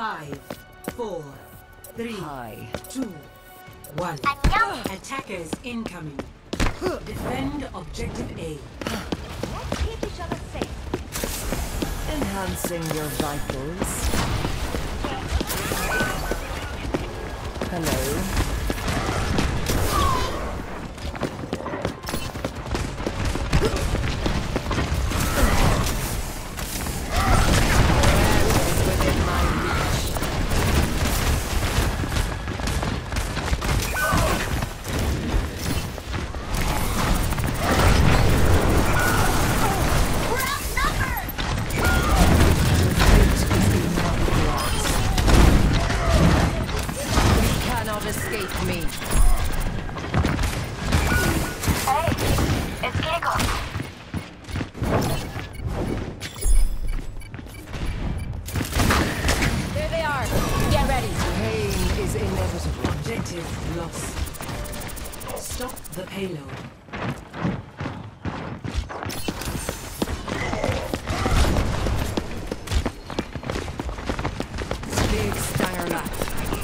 5, 4, 3, Hi. 2, 1. Attackers incoming. Defend objective A. Let's keep each other safe. Enhancing your vitals. Hello. Escape me. Hey, it's Kiko. There they are. Get ready. Pain is inevitable. Objective lost. Stop the payload. Big Stanger left.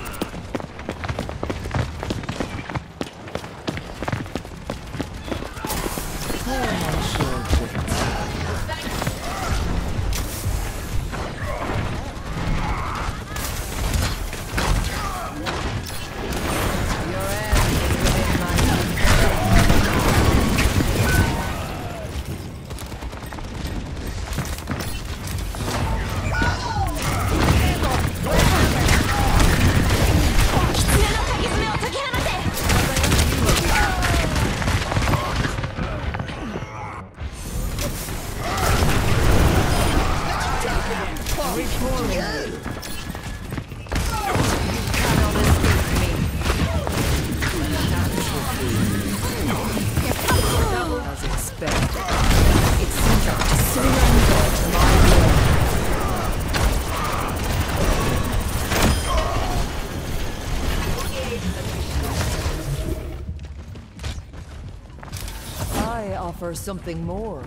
I offer something more.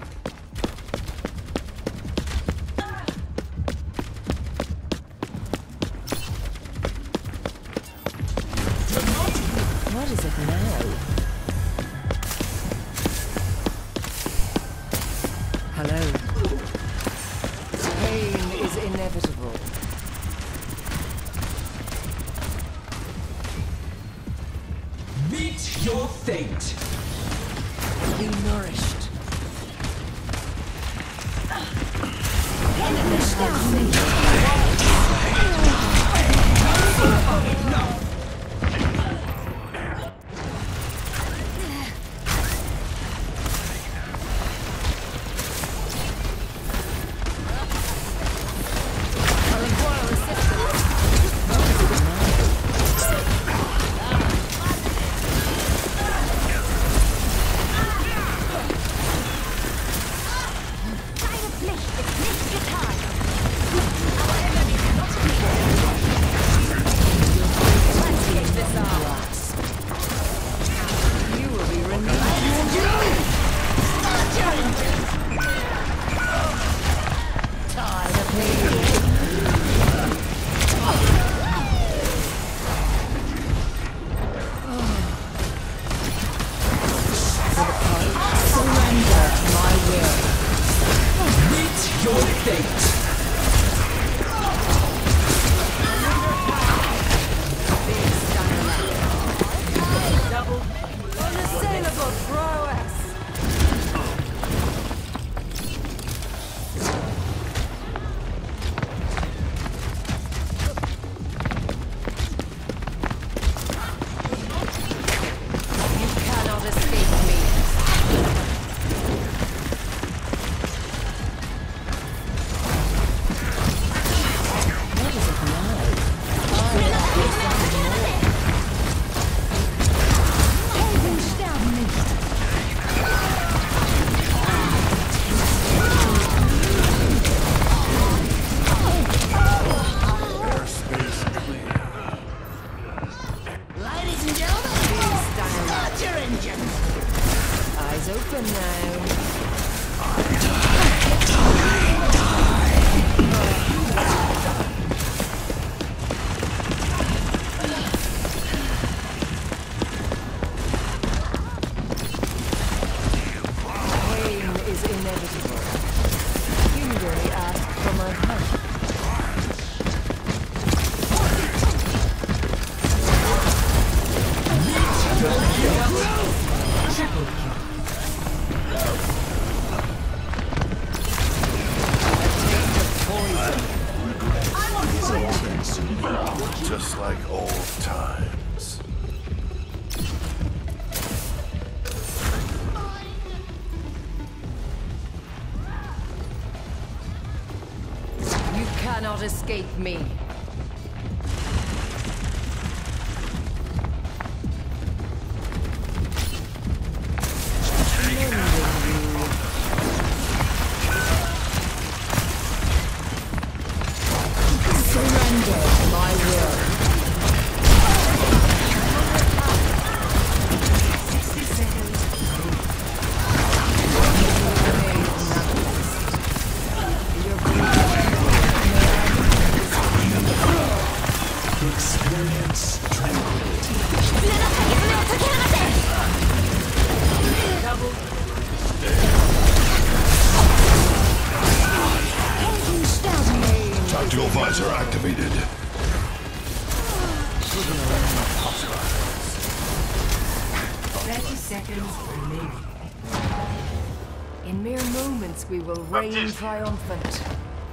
What is it now? Hello. Pain is inevitable. Meet your fate. Be nourished. just like old times. You cannot escape me. Surrender to my will. 60 seconds. Experience tranquility. Double. Tactical visor activated. 30 seconds remaining. In mere moments we will reign triumphant.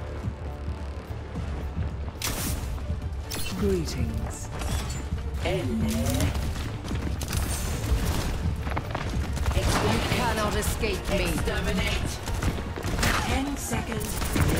Greetings. You cannot escape me. 10 seconds.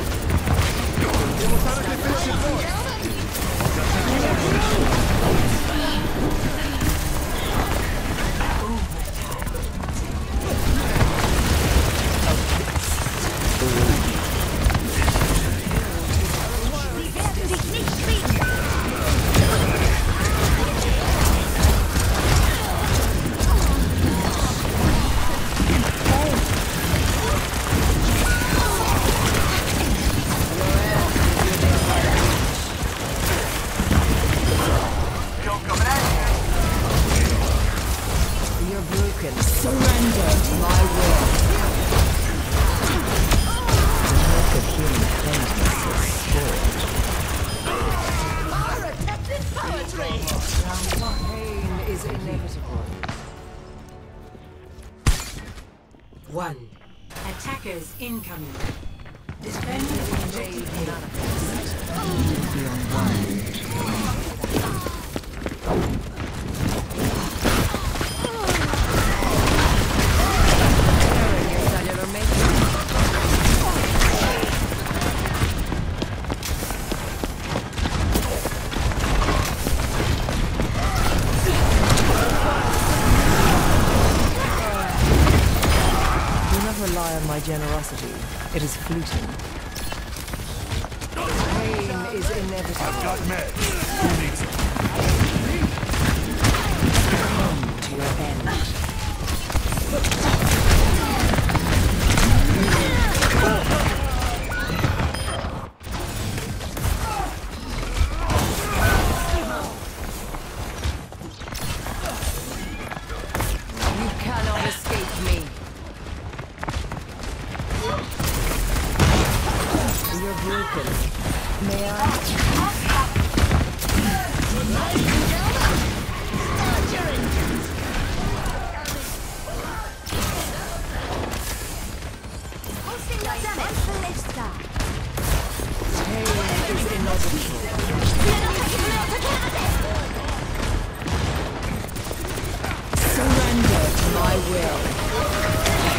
You're broken. Surrender to my will. The milk of human acquaintance is sport. Pain is inevitable. 1. Attackers incoming. Defend objective A. Beyond one. Your cellular matrix. Do not rely on my generosity. It is fleeting. Pain is inevitable. Got meds. Come to your end. You cannot escape me. You're broken. May I? Pain is inevitable. Surrender to my will.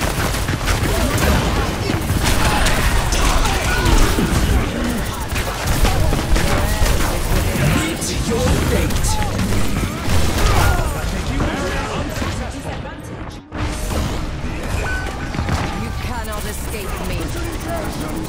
It's your fate. You cannot escape me.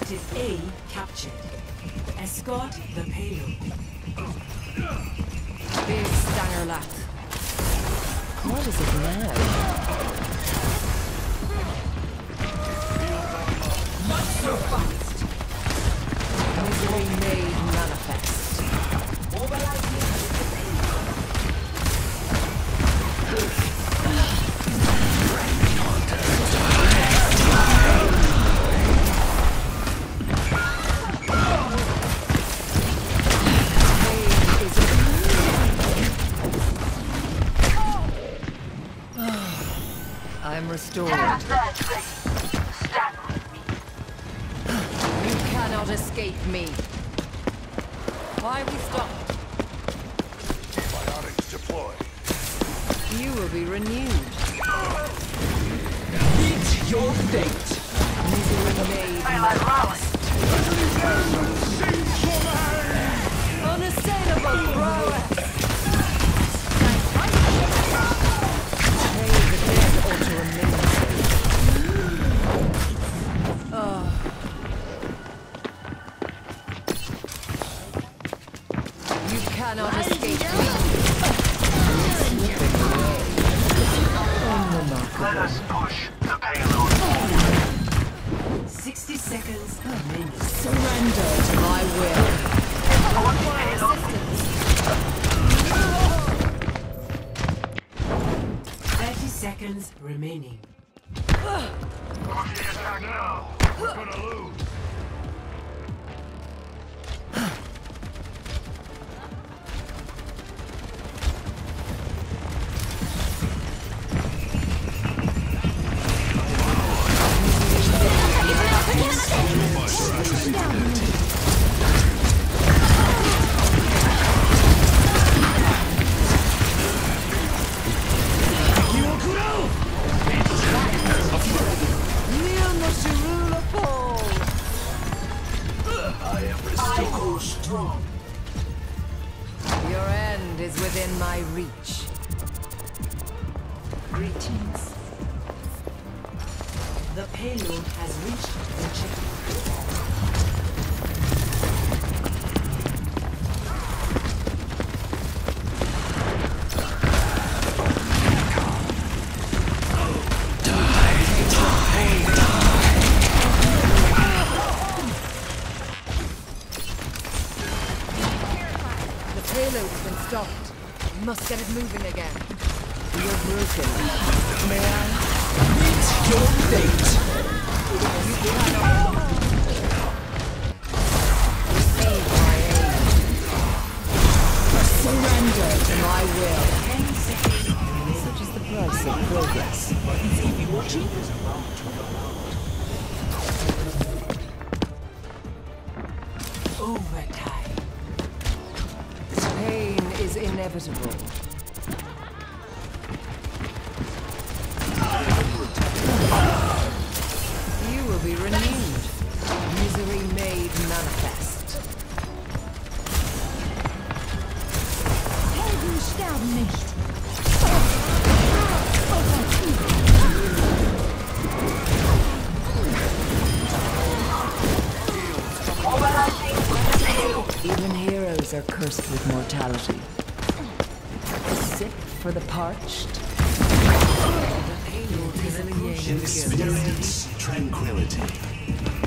Objective A captured. Escort the payload. Big Stangerlat. What is it now? Not so fast. Misery made manifest. I'm restored. You cannot escape me. Why we stop? Biotics deployed. You will be renewed. Meet your fate. Misery made manifest. Unassailable prowess. Pay the dead or to remain. You cannot escape me. Slipping away. Unremarkable. Let us push the payload. 60 seconds remaining. Surrender to my will. Require assistance. 30 seconds remaining. Push the attack now. We're gonna lose. I am restored. Strong. Your end is within my reach. Greetings. The payload has reached the checkpoint. The payload's been stopped. We must get it moving again. You're broken. May I? Meet your fate. You cannot. Receive my aid. Surrender to my will. 10 seconds remaining. Such is the price of progress. Overtime. Pain is inevitable. You will be renewed. Misery made manifest. Helden sterben nicht. Even heroes are cursed with mortality. Sick for the parched. The payload is approaching. Experience tranquility.